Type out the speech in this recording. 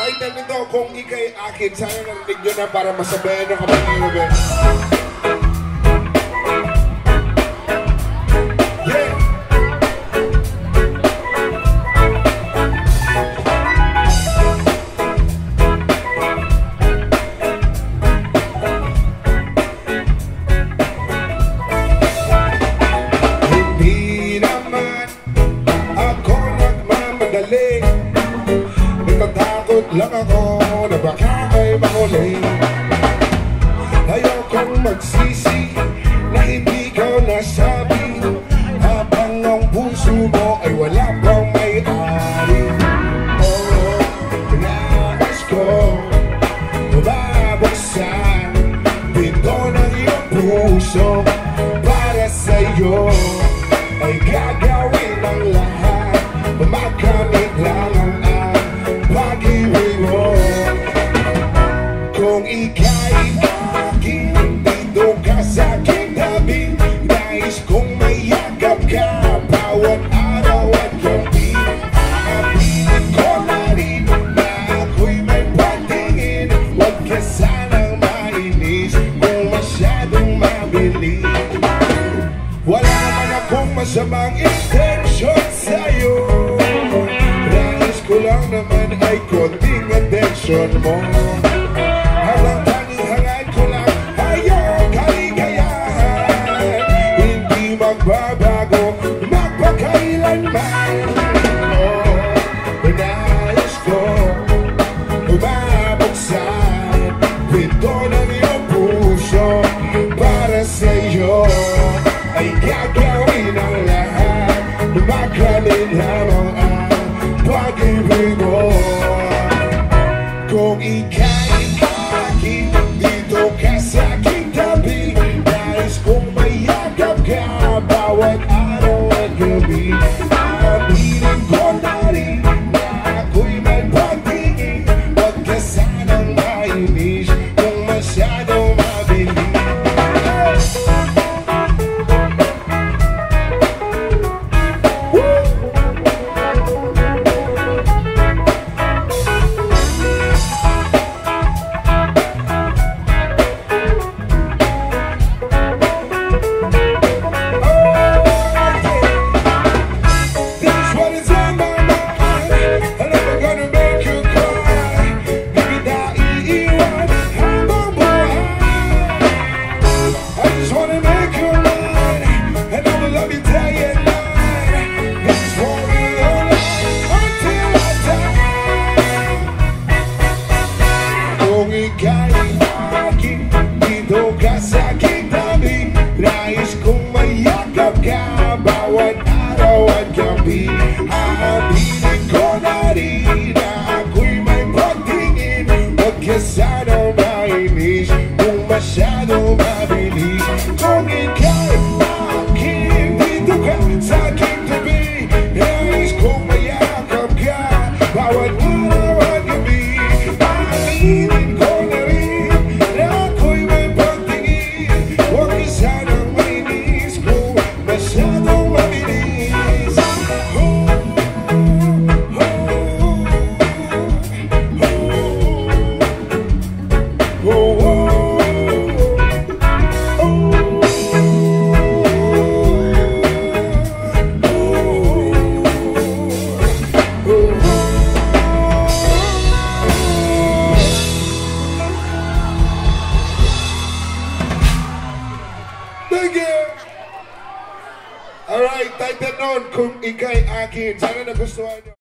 title nito, Kung Ika'y Akin. Sana narinig nyo na para masabayan nyo kapag nyo ba. Natatakot lang ako na baka ay mahuli. Ayokong magsisi na hindi ko nasabi, habang ang puso mo ay wala pang may-ari. Oo, nais ko mabuksan pinto ng iyong puso. Para sa'yo ay gagawin ang lahat, makamit lang ang pag-ibig mo. Kung ika'y akin, dito ka sa aking tabi. Nais kong mayakap ka bawat araw at gabi. Aminin ko na rin na ako'y may pagtingin. Huwag ka sanang mainis kung masyadong mabilis. Wala man akong masamang intensyon sa'yo, nais ko lang naman ay konting atensyon mo. Habang tanging hangad ko lang ay iyong kaligayahan, hindi magbabago magpakailanman. Nais ko mabuksan pinto ng iyong puso. Para sa'yo ay gagawin ang lahat, makamit lamang ang pag-ibig mo. Kung ika'y akin, dito ka sa aking tabi. Nais kong mayakap ka bawat araw at gabi. Aminin ko na rin na ako'y may pagtingin. Huwag ka sanang mainis kung masyadong mabilis. Kung ika'y akin, dito ka sa aking tabi. Nais kong mayakap ka bawat araw at gabi. Aaminin ko na rin na ako'y may pagtingin. Huwag ka sanang mainis kung masyadong mabilis. Kung ika'y akin, dito ka sa aking tabi. Nais kong mayakap ka bawat araw at gabi. Aaminin ko na rin na ako'y may pagtingin. Huwag ka sanang mainis kung masyadong mabilis. Thank you! Alright, title nun, Kung Ika'y Akin. Sana nagustuhan nyo.